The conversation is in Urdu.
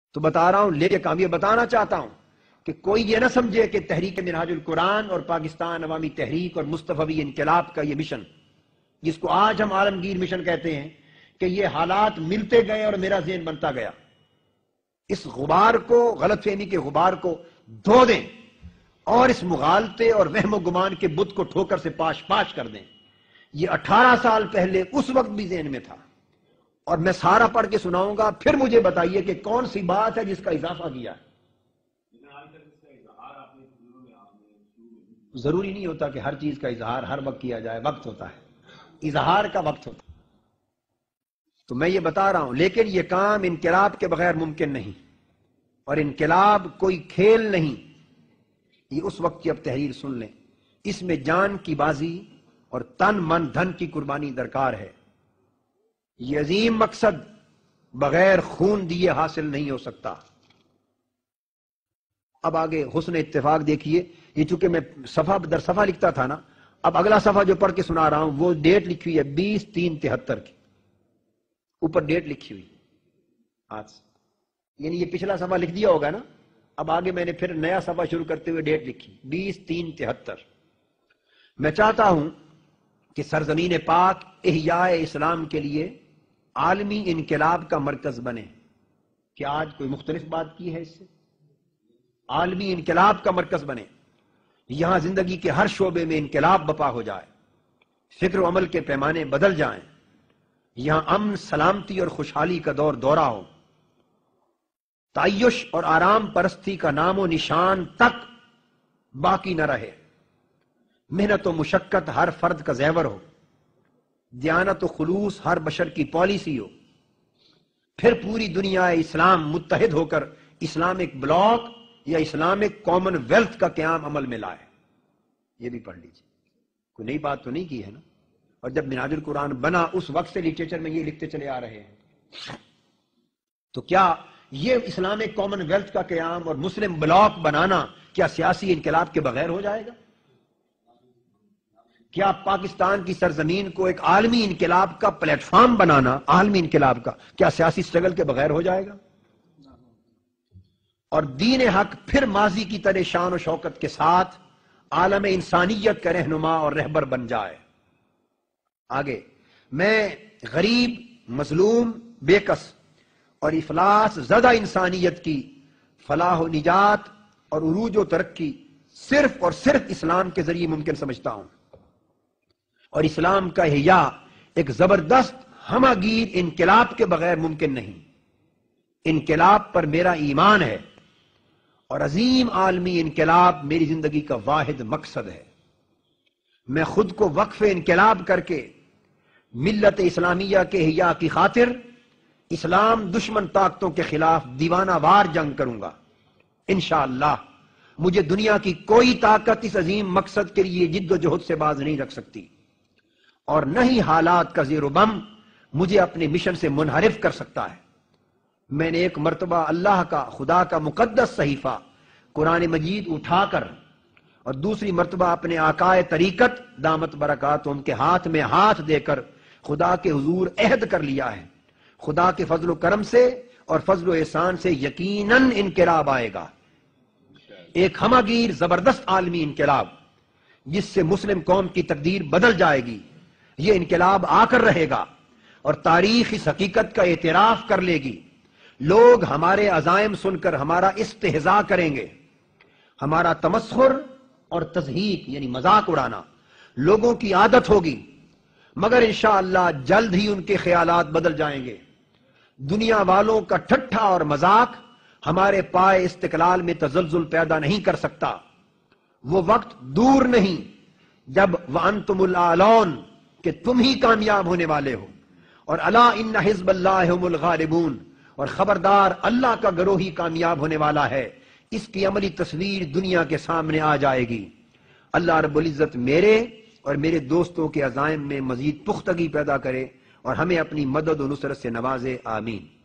تو بتا رہا ہوں، لیکن یہ بتانا چاہتا ہوں کہ کوئی یہ نہ سمجھے کہ تحریک منہاج القرآن اور پاکستان عوامی تحریک اور مصطفی انقلاب کا یہ مشن، جس کو آج ہم عالمگیر مشن کہتے ہیں، کہ یہ حالات ملتے گئے اور میرا ذہن بنتا گیا، اس غبار کو، غلط فہمی کے غبار کو دھو دیں اور اس مغالطے اور وہم و گمان کے بت کو ٹھوکر سے پاش پاش کر دیں۔ یہ 18 سال پہلے اس وقت بھی ذہن میں تھا، اور میں سارا پڑھ کے سناؤں گا، پھر مجھے بتائیے کہ کون سی بات ہے جس کا اضافہ کیا ہے۔ ضروری نہیں ہوتا کہ ہر چیز کا اظہار ہر وقت کیا جائے، وقت ہوتا ہے، اظہار کا وقت ہوتا ہے۔ تو میں یہ بتا رہا ہوں، لیکن یہ کام انقلاب کے بغیر ممکن نہیں، اور انقلاب کوئی کھیل نہیں۔ یہ اس وقت کی اب تحریر سن لیں، اس میں جان کی بازی اور تن من دھن کی قربانی درکار ہے۔ یہ عظیم مقصد بغیر خون دیے حاصل نہیں ہو سکتا۔ اب آگے حسن اتفاق دیکھیے، یہ چونکہ میں صفحہ در صفحہ لکھتا تھا نا، اب اگلا صفحہ جو پڑھ کے سنا رہا ہوں وہ ڈیٹ لکھی ہوئی ہے 20/3/73 کی، اوپر ڈیٹ لکھی ہوئی آج، یعنی یہ پچھلا صفحہ لکھ دیا ہوگا نا، اب آگے میں نے پھر نیا صفحہ شروع کرتے ہوئے ڈیٹ لکھی 20/3/73۔ میں چاہتا ہوں کہ سرزمین پاک احیاء اسلام کے لیے عالمی انقلاب کا مرکز بنے۔ کیا آج کوئی مختلف بات کی ہے اس سے؟ عالمی انقلاب کا مرکز بنے، یہاں زندگی کے ہر شعبے میں انقلاب بپا ہو جائے، فکر و عمل کے پیمانے بدل جائیں، یہاں امن، سلامتی اور خوشحالی کا دورہ ہو، تعیش اور آرام پرستی کا نام و نشان تک باقی نہ رہے، محنت و مشقت ہر فرد کا زیور ہو، دیانت و خلوص ہر بشر کی پالیسی ہو، پھر پوری دنیا اسلام متحد ہو کر اسلامک بلاک یا اسلامک کامن ویلتھ کا قیام عمل میں لائے۔ یہ بھی پڑھ لیجیے، کوئی نئی بات تو نہیں کی ہے نا۔ اور جب منہاج القرآن بنا اس وقت سے لٹریچر میں یہ لکھتے چلے آ رہے ہیں، تو کیا یہ اسلامک کامن ویلتھ کا قیام اور مسلم بلاک بنانا کیا سیاسی انقلاب کے بغیر ہو جائے گا؟ کیا پاکستان کی سرزمین کو ایک عالمی انقلاب کا پلیٹ فارم بنانا، عالمی انقلاب کا، کیا سیاسی سٹرگل کے بغیر ہو جائے گا؟ اور دین حق پھر ماضی کی طرح شان و شوکت کے ساتھ عالم انسانیت کا رہنما اور رہبر بن جائے۔ آگے میں غریب، مظلوم، بے کس اور افلاس زدہ انسانیت کی فلاح و نجات اور عروج و ترقی صرف اور صرف اسلام کے ذریعے ممکن سمجھتا ہوں، اور اسلام کا احیاء ایک زبردست ہمہ گیر انقلاب کے بغیر ممکن نہیں۔ انقلاب پر میرا ایمان ہے، اور عظیم عالمی انقلاب میری زندگی کا واحد مقصد ہے۔ میں خود کو وقف انقلاب کر کے ملت اسلامیہ کے احیاء کی خاطر اسلام دشمن طاقتوں کے خلاف دیوانہ وار جنگ کروں گا۔ انشاءاللہ مجھے دنیا کی کوئی طاقت اس عظیم مقصد کے لیے جد و جہد سے باز نہیں رکھ سکتی، اور نہ ہی حالات کا زیر و بم مجھے اپنے مشن سے منحرف کر سکتا ہے۔ میں نے ایک مرتبہ اللہ کا، خدا کا مقدس صحیفہ قرآن مجید اٹھا کر، اور دوسری مرتبہ اپنے آقائے طریقت دامت برکاتہم کے ہاتھ میں ہاتھ دے کر خدا کے حضور عہد کر لیا ہے، خدا کے فضل و کرم سے اور فضل و احسان سے یقیناً انقلاب آئے گا، ایک ہمہ گیر زبردست عالمی انقلاب جس سے مسلم قوم کی تقدیر بدل جائے گی۔ یہ انقلاب آ کر رہے گا، اور تاریخ اس حقیقت کا اعتراف کر لے گی۔ لوگ ہمارے عزائم سن کر ہمارا استہزاء کریں گے، ہمارا تمسخر اور تضحیک یعنی مذاق اڑانا لوگوں کی عادت ہوگی، مگر انشاءاللہ جلد ہی ان کے خیالات بدل جائیں گے۔ دنیا والوں کا ٹھٹھا اور مذاق ہمارے پائے استقلال میں تزلزل پیدا نہیں کر سکتا۔ وہ وقت دور نہیں جب وَأَنْتُمُ الْأَعْلَوْنَ کہ تم ہی کامیاب ہونے والے ہو، اور الا ان حزب اللہ هم الغالبون، اور خبردار اللہ کا گروہ ہی کامیاب ہونے والا ہے۔ اس کی عملی تصویر دنیا کے سامنے آ جائے گی۔ اللہ رب العزت میرے اور میرے دوستوں کے عزائم میں مزید پختگی پیدا کرے، اور ہمیں اپنی مدد و نصرت سے نوازے، آمین۔